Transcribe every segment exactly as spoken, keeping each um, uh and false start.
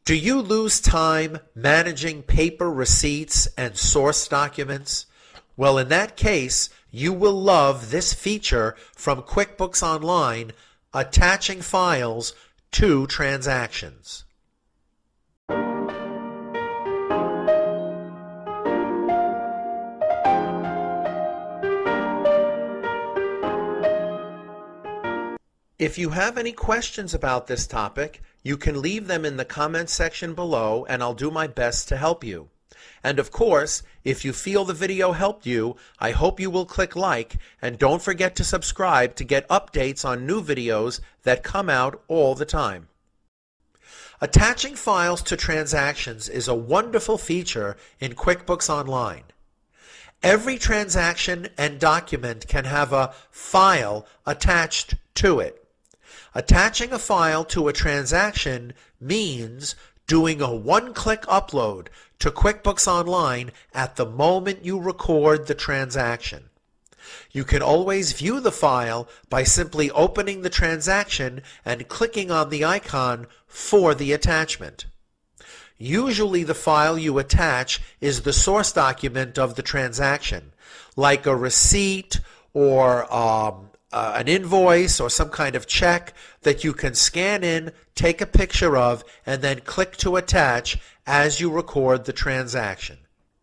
Do you lose time managing paper receipts and source documents? Well, in that case, you will love this feature from QuickBooks Online, attaching files to transactions. If you have any questions about this topic, you can leave them in the comments section below and I'll do my best to help you. And of course, if you feel the video helped you, I hope you will click like and don't forget to subscribe to get updates on new videos that come out all the time. Attaching files to transactions is a wonderful feature in QuickBooks Online. Every transaction and document can have a file attached to it. Attaching a file to a transaction means doing a one-click upload to QuickBooks Online at the moment you record the transaction. You can always view the file by simply opening the transaction and clicking on the icon for the attachment. Usually the file you attach is the source document of the transaction, like a receipt or um, Uh, an invoice or some kind of check that you can scan in, take a picture of, and then click to attach as you record the transaction.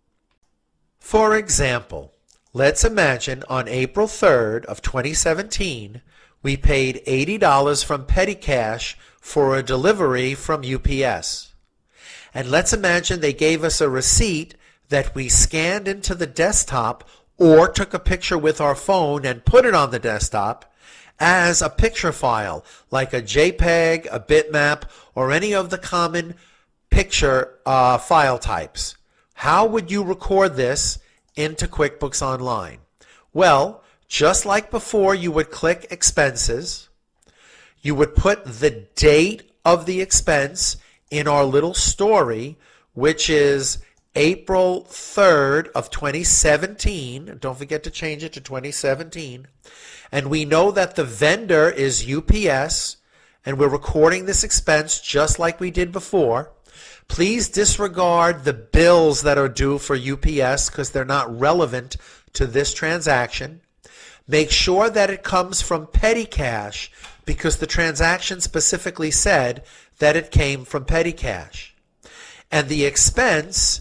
For example, let's imagine on April third of twenty seventeen, we paid eighty dollars from Petty Cash for a delivery from U P S. And let's imagine they gave us a receipt that we scanned into the desktop or took a picture with our phone and put it on the desktop as a picture file, like a JPEG, a bitmap, or any of the common picture uh, file types. How would you record this into QuickBooks Online? Well, just like before, you would click Expenses. You would put the date of the expense in our little story, which is April third of twenty seventeen. Don't forget to change it to twenty seventeen. And we know that the vendor is U P S, and we're recording this expense just like we did before. Please disregard the bills that are due for U P S because they're not relevant to this transaction. Make sure that it comes from Petty Cash because the transaction specifically said that it came from Petty Cash. And the expense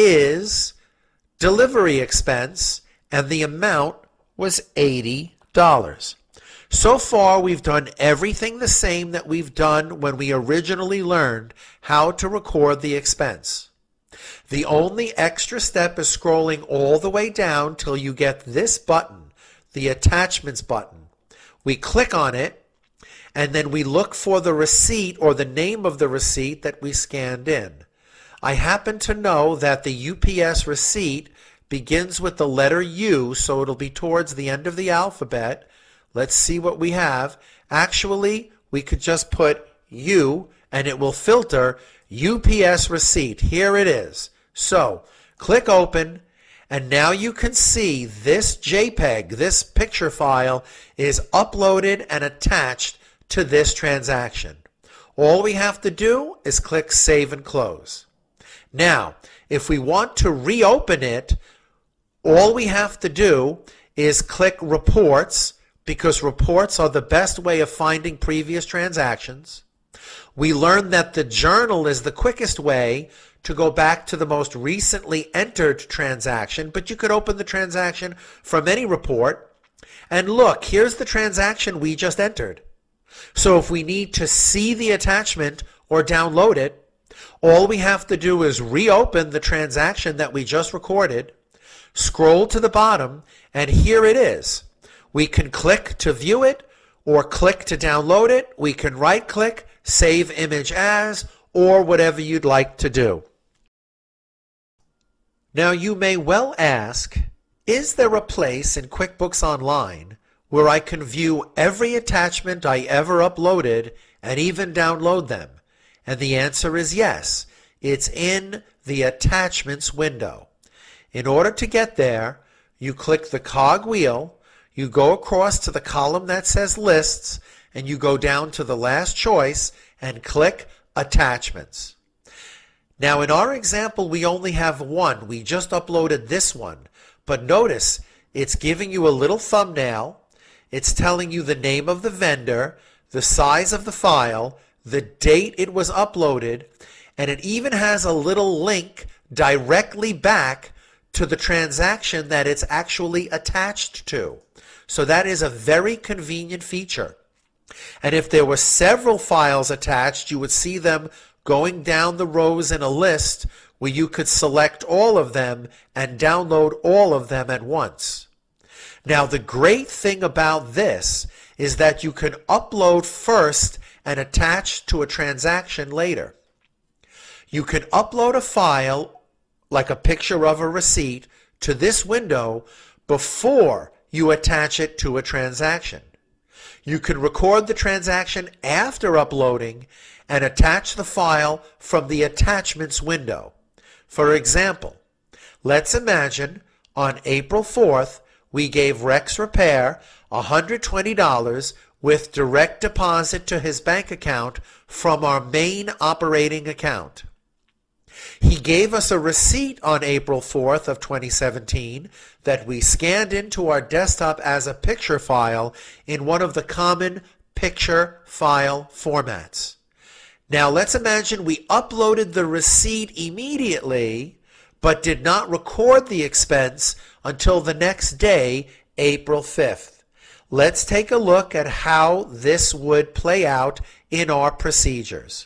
is delivery expense, and the amount was eighty dollars. So far, we've done everything the same that we've done when we originally learned how to record the expense. The only extra step is scrolling all the way down till you get this button, the Attachments button. We click on it, and then we look for the receipt or the name of the receipt that we scanned in. I happen to know that the U P S receipt begins with the letter U, so it'll be towards the end of the alphabet. Let's see what we have. Actually, we could just put U, and it will filter U P S receipt. Here it is. So, click Open, and now you can see this JPEG, this picture file, is uploaded and attached to this transaction. All we have to do is click Save and Close. Now, if we want to reopen it, all we have to do is click Reports, because reports are the best way of finding previous transactions. We learned that the journal is the quickest way to go back to the most recently entered transaction, but you could open the transaction from any report. And look, here's the transaction we just entered. So if we need to see the attachment or download it, all we have to do is reopen the transaction that we just recorded, scroll to the bottom, and here it is. We can click to view it or click to download it. We can right-click, save image as, or whatever you'd like to do. Now you may well ask, is there a place in QuickBooks Online where I can view every attachment I ever uploaded and even download them? And the answer is yes. It's in the Attachments window. In order to get there, you click the cog wheel, you go across to the column that says Lists, and you go down to the last choice and click Attachments. Now in our example we only have one. We just uploaded this one. But notice it's giving you a little thumbnail. It's telling you the name of the vendor, the size of the file, the date it was uploaded, and it even has a little link directly back to the transaction that it's actually attached to. So that is a very convenient feature. And if there were several files attached, you would see them going down the rows in a list where you could select all of them and download all of them at once. Now the great thing about this is that you can upload first and attach to a transaction later. You can upload a file, like a picture of a receipt, to this window before you attach it to a transaction. You can record the transaction after uploading and attach the file from the attachments window. For example, let's imagine on April fourth we gave Rex Repair one hundred twenty dollars with direct deposit to his bank account from our main operating account. He gave us a receipt on April fourth of twenty seventeen that we scanned into our desktop as a picture file in one of the common picture file formats. Now let's imagine we uploaded the receipt immediately but did not record the expense until the next day, April fifth. Let's take a look at how this would play out in our procedures.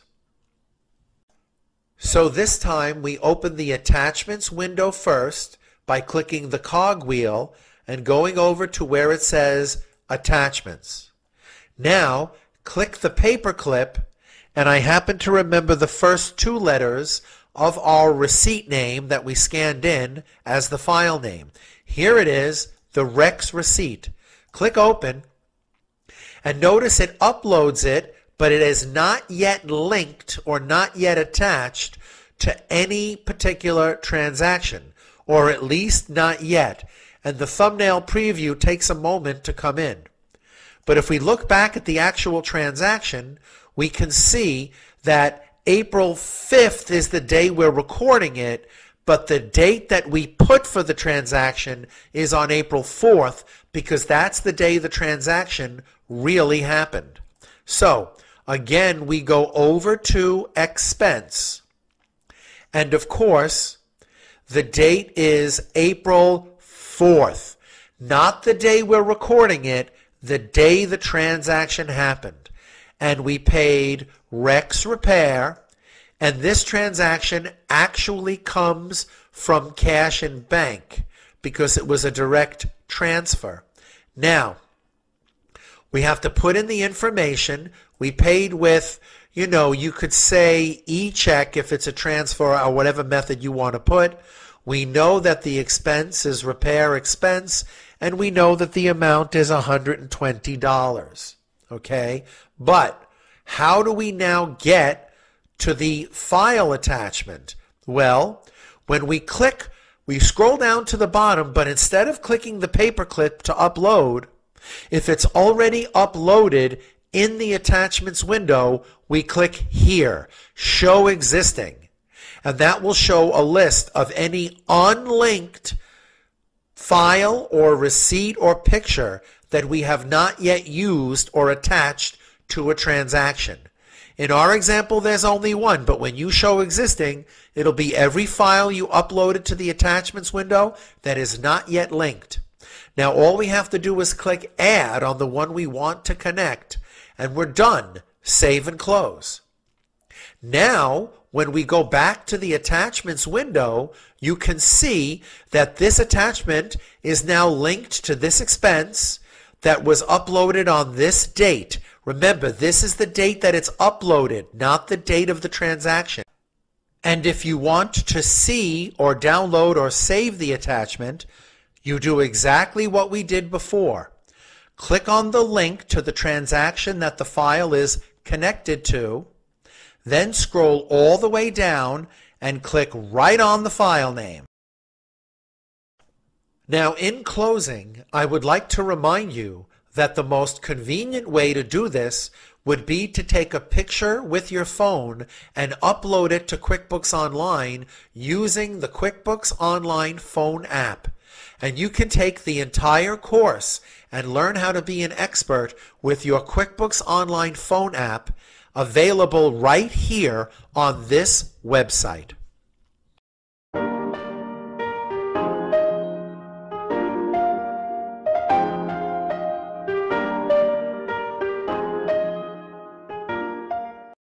So this time we open the attachments window first by clicking the cogwheel and going over to where it says attachments. Now click the paperclip, and I happen to remember the first two letters of our receipt name that we scanned in as the file name. Here it is, the Rex receipt. Click open and notice it uploads it, but it is not yet linked or not yet attached to any particular transaction, or at least not yet, and the thumbnail preview takes a moment to come in. But if we look back at the actual transaction, we can see that April fifth is the day we're recording it, but the date that we put for the transaction is on April fourth because that's the day the transaction really happened. So again, we go over to expense, and of course the date is April fourth, not the day we're recording it, the day the transaction happened. And we paid Rex Repair, and this transaction actually comes from cash and bank because it was a direct transfer. Now, we have to put in the information. We paid with, you know, you could say e-check if it's a transfer or whatever method you want to put. We know that the expense is repair expense, and we know that the amount is one hundred twenty dollars. Okay? But how do we now get to the file attachment? Well, when we click, we scroll down to the bottom, but instead of clicking the paperclip to upload, if it's already uploaded in the attachments window, we click here, Show Existing. And that will show a list of any unlinked file or receipt or picture that we have not yet used or attached to a transaction. In our example, there's only one, but when you show existing, it'll be every file you uploaded to the attachments window that is not yet linked. Now all we have to do is click Add on the one we want to connect, and we're done. Save and close. Now, when we go back to the attachments window, you can see that this attachment is now linked to this expense that was uploaded on this date. Remember, this is the date that it's uploaded, not the date of the transaction. And if you want to see or download or save the attachment, you do exactly what we did before. Click on the link to the transaction that the file is connected to, then scroll all the way down and click right on the file name. Now, in closing, I would like to remind you that the most convenient way to do this would be to take a picture with your phone and upload it to QuickBooks Online using the QuickBooks Online phone app. And you can take the entire course and learn how to be an expert with your QuickBooks Online phone app, available right here on this website.